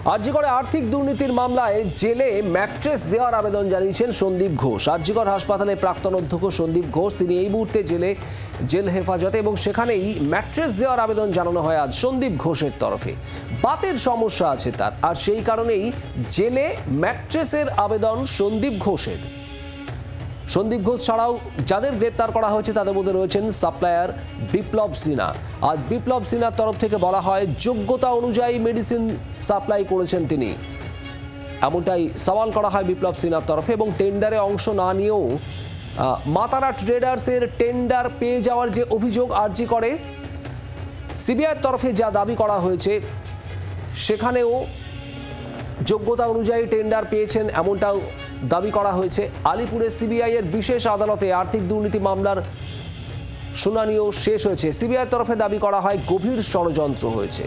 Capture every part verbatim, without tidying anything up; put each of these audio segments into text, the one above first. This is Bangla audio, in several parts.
আরজিকরে আর্থিক দুর্নীতির মামলায় জেলে ম্যাট্রেস দেওয়ার আবেদন জানিয়েছেন সন্দীপ ঘোষ। আরজিকর হাসপাতালে প্রাক্তন অধ্যক্ষ সন্দীপ ঘোষ তিনি এই মুহূর্তে জেলে জেল হেফাজতে এবং সেখানেই ম্যাট্রেস দেওয়ার আবেদন জানানো হয় আজ সন্দীপ ঘোষের তরফে। বাতের সমস্যা আছে তার, আর সেই কারণেই জেলে ম্যাট্রেসের আবেদন সন্দীপ ঘোষের। সন্দীপ ঘোষ ছাড়াও যাদের গ্রেপ্তার করা হয়েছে তাদের মধ্যে রয়েছেন সাপ্লায়ার বিপ্লব সিনহা। আজ বিপ্লব সিনহার তরফ থেকে বলা হয় যোগ্যতা অনুযায়ী মেডিসিন সাপ্লাই করেছেন তিনি, এমনটাই সওয়াল করা হয় বিপ্লব সিনহার তরফে। এবং টেন্ডারে অংশ না নিয়েও মাতারা ট্রেডার্সের টেন্ডার পেয়ে যাওয়ার যে অভিযোগ আরজি করে সিবিআইয়ের তরফে যা দাবি করা হয়েছে সেখানেও যোগ্যতা অনুযায়ী টেন্ডার পেয়েছেন এমনটাও দাবি করা হয়েছে। আলিপুরের সিবিআই-এর বিশেষ আদালতে আর্থিক দুর্নীতি মামলার শুনানিও শেষ হয়েছে। সিবিআইয়ের তরফে দাবি করা হয় গভীর ষড়যন্ত্র হয়েছে।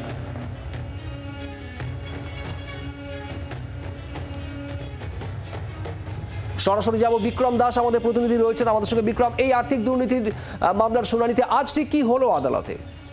সরাসরি যাব বিক্রম দাস আমাদের প্রতিনিধি রয়েছেন আমাদের সঙ্গে। বিক্রম, এই আর্থিক দুর্নীতির মামলার শুনানিতে আজ ঠিক কি হলো আদালতে?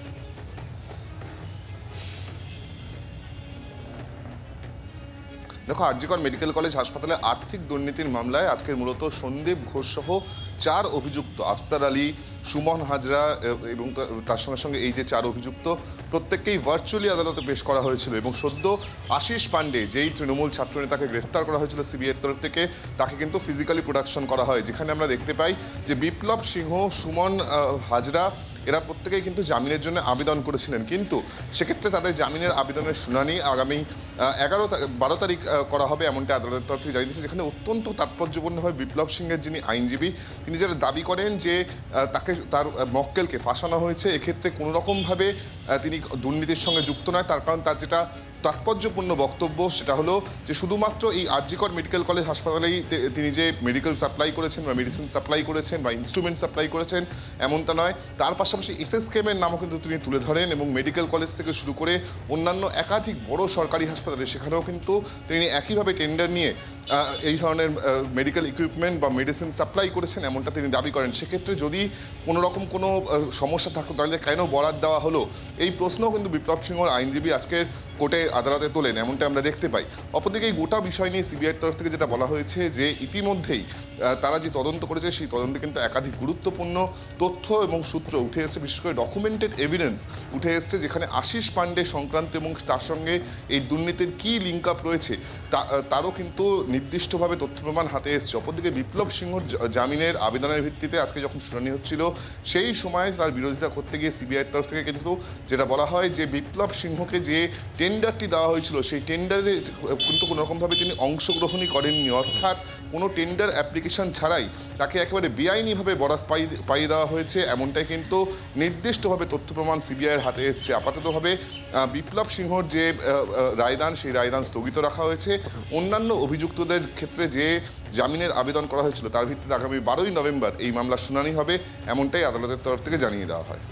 দেখো, আরজিকর মেডিকেল কলেজ হাসপাতালে আর্থিক দুর্নীতির মামলায় আজকের মূলত সন্দীপ ঘোষ সহ চার অভিযুক্ত আফসার আলী, সুমন হাজরা এবং তার সঙ্গে সঙ্গে এই যে চার অভিযুক্ত প্রত্যেককেই ভার্চুয়ালি আদালতে পেশ করা হয়েছিল। এবং সদ্য আশিস পান্ডে, যেই তৃণমূল ছাত্রনেতাকে গ্রেফতার করা হয়েছিল সিবিআইয়ের তরফ থেকে, তাকে কিন্তু ফিজিক্যালি প্রোডাকশন করা হয়, যেখানে আমরা দেখতে পাই যে বিপ্লব সিংহ, সুমন হাজরা এরা প্রত্যেকেই কিন্তু জামিনের জন্য আবেদন করেছিলেন। কিন্তু সেক্ষেত্রে তাদের জামিনের আবেদনের শুনানি আগামী এগারো বারো তারিখ করা হবে এমনটা আদালতের তরফ থেকে জানিয়েছে। যেখানে অত্যন্ত তাৎপর্যপূর্ণভাবে বিপ্লব সিংহের যিনি আইনজীবী তিনি যেটা দাবি করেন যে তাকে তার মক্কেলকে ফাঁসানো হয়েছে, এক্ষেত্রে কোনো রকমভাবে তিনি দুর্নীতির সঙ্গে যুক্ত নয়। তার কারণ তার যেটা তাৎপর্যপূর্ণ বক্তব্য সেটা হলো যে শুধুমাত্র এই আরজিকর মেডিকেল কলেজ হাসপাতালেই তিনি যে মেডিকেল সাপ্লাই করেছেন বা মেডিসিন সাপ্লাই করেছেন বা ইনস্ট্রুমেন্ট সাপ্লাই করেছেন এমনটা নয়, তার পাশাপাশি এসএসকেএমের নামও কিন্তু তিনি তুলে ধরেন। এবং মেডিকেল কলেজ থেকে শুরু করে অন্যান্য একাধিক বড় সরকারি হাসপাতালে সেখানেও কিন্তু তিনি একইভাবে টেন্ডার নিয়ে এই ধরনের মেডিকেল ইকুইপমেন্ট বা মেডিসিন সাপ্লাই করেছেন এমনটা তিনি দাবি করেন। সেক্ষেত্রে যদি কোনো রকম কোনো সমস্যা থাকতো তাহলে কেন বরাদ দেওয়া হলো, এই প্রশ্নও কিন্তু বিপ্লব সিংহর আইনজীবী আজকের কোর্টে আদালতে তোলেন এমনটা আমরা দেখতে পাই। অপরদিকে এই গোটা বিষয় নিয়ে সিবিআইয়ের তরফ থেকে যেটা বলা হয়েছে যে ইতিমধ্যেই তারা যে তদন্ত করেছে সেই তদন্তে কিন্তু একাধিক গুরুত্বপূর্ণ তথ্য এবং সূত্র উঠে এসেছে, বিশেষ করে ডকুমেন্টেড এভিডেন্স উঠে এসেছে, যেখানে আশিস পান্ডে সংক্রান্ত এবং তার সঙ্গে এই দুর্নীতির কী লিঙ্ক আপ রয়েছে তারও কিন্তু নির্দিষ্টভাবে তথ্য প্রমাণ হাতে এসেছে। অপরদিকে বিপ্লব সিংহর জামিনের আবেদনের ভিত্তিতে আজকে যখন শুনানি হচ্ছিল সেই সময় তার বিরোধিতা করতে গিয়ে সিবিআইয়ের তরফ থেকে কিন্তু যেটা বলা হয় যে বিপ্লব সিংহকে যে টেন্ডারটি দেওয়া হয়েছিল সেই টেন্ডারে কিন্তু কোনো রকমভাবে তিনি অংশগ্রহণই করেননি, অর্থাৎ কোনো টেন্ডার অ্যাপ্লিকেশন ছাড়াই তাকে একেবারে বেআইনিভাবে বরাত পাইয়ে দেওয়া হয়েছে এমনটাই কিন্তু নির্দিষ্টভাবে তথ্য প্রমাণ সিবিআইয়ের হাতে এসেছে। আপাততভাবে বিপ্লব সিংহর যে রায়দান সেই রায়দান স্থগিত রাখা হয়েছে। অন্যান্য অভিযুক্তদের ক্ষেত্রে যে জামিনের আবেদন করা হয়েছিল তার ভিত্তিতে আগামী বারোই নভেম্বর এই মামলার শুনানি হবে এমনটাই আদালতের তরফ থেকে জানিয়ে দেওয়া হয়।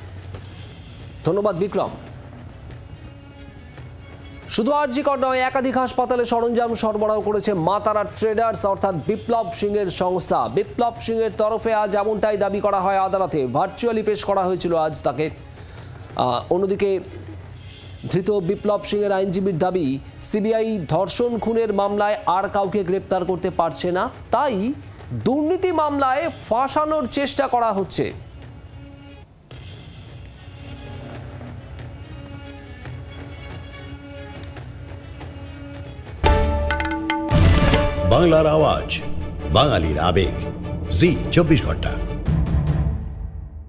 ধন্যবাদ বিক্রম। শুধু আরজিকর নয়, একাধিক হাসপাতালে সরঞ্জাম সরবরাহ করেছে মাতারা ট্রেডার্স অর্থাৎ বিপ্লব সিংহের সংস্থা। বিপ্লব সিংহের তরফে আজ এমনটাই দাবি করা হয় আদালতে, ভার্চুয়ালি পেশ করা হয়েছিল আজ তাকে। অন্যদিকে ধৃত বিপ্লব সিংহের আইনজীবীর দাবি সিবিআই ধর্ষণ খুনের মামলায় আর কাউকে গ্রেপ্তার করতে পারছে না, তাই দুর্নীতি মামলায় ফাঁসানোর চেষ্টা করা হচ্ছে। বাংলার আওয়াজ, বাঙালির আবেগ, জি চব্বিশ ঘন্টা।